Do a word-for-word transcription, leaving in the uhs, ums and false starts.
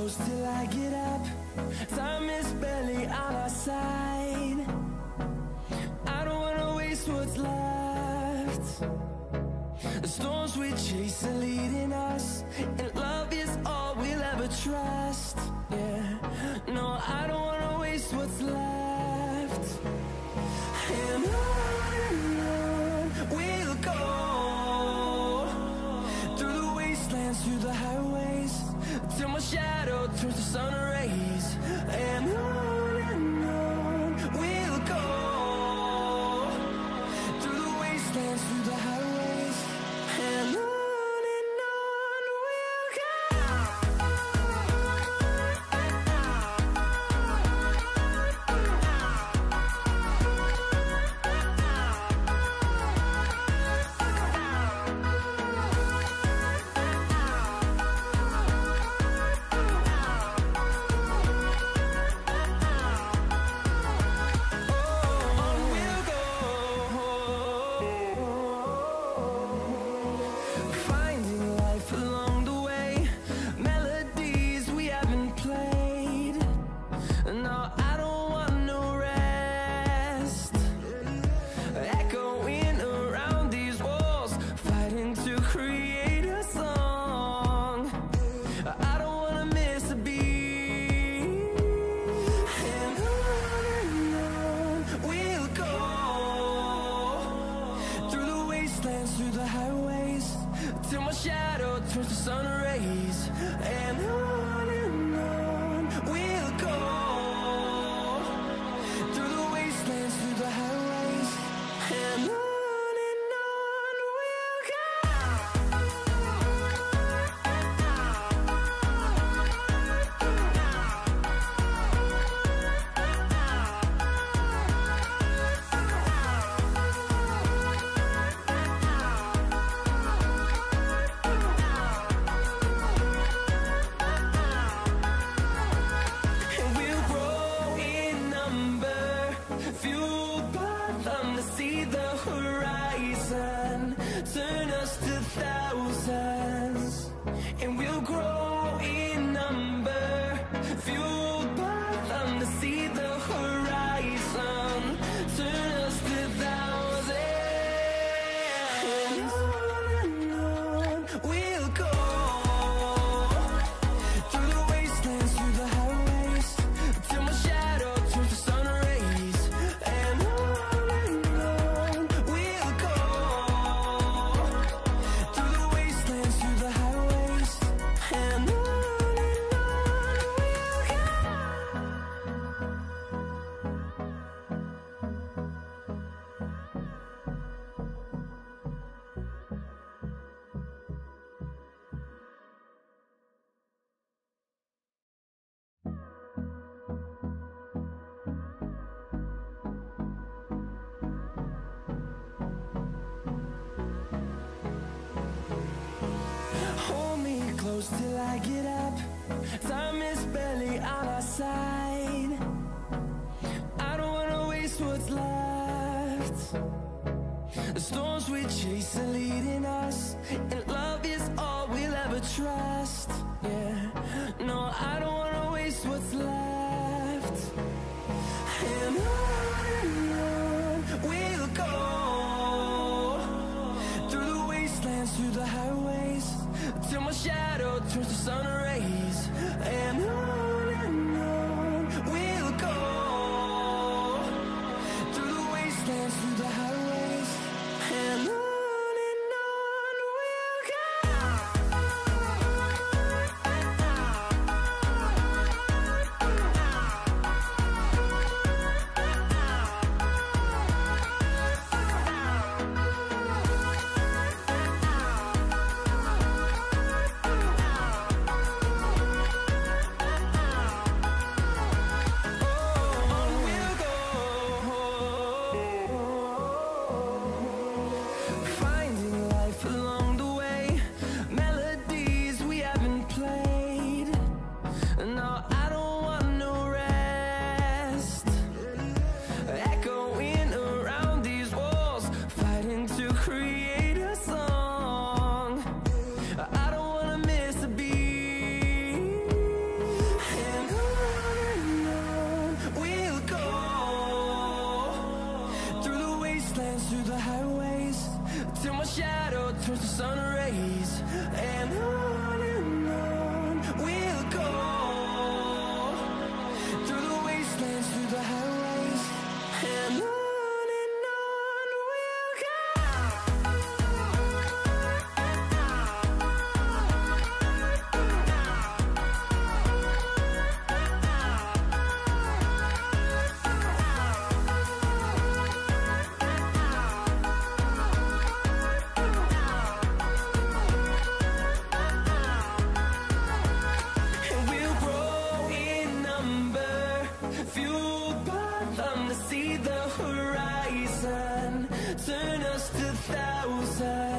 close till I get up. Time is barely on our side. I don't wanna waste what's left. The storms we chase are leading us, and love is all we'll ever trust. Yeah, no, I don't wanna waste what's left. And on and on we'll go, through the wastelands, through the highways, till my shadow turns to sun rays. And on and on we'll go, through the wastelands, through the highways, and on. Through the highways, till my shadow turns to sun rays. And on and on we'll go, through the wastelands, through the highways, and on. See the horizon turn us to thousands, and we'll grow in number, fueled by them. To see the horizon turn us to thousands, and on and on we'll go, through the wastelands, through the highways, till my shadow turns to sun rays. And on close till I get up. Time is barely on our side. I don't wanna waste what's left. The storms we chase are leading us, and love is all we'll ever trust. Yeah, no, I don't wanna waste what's left. And on and on we'll go, through the wastelands, through the highways, till my shadow turns to sun rays. And on and on we'll go, through the wastelands, through the highways, and on. the sun rays, and on and on we'll go, through the wastelands, through the highways, and on. See the horizon, turn us to thousands.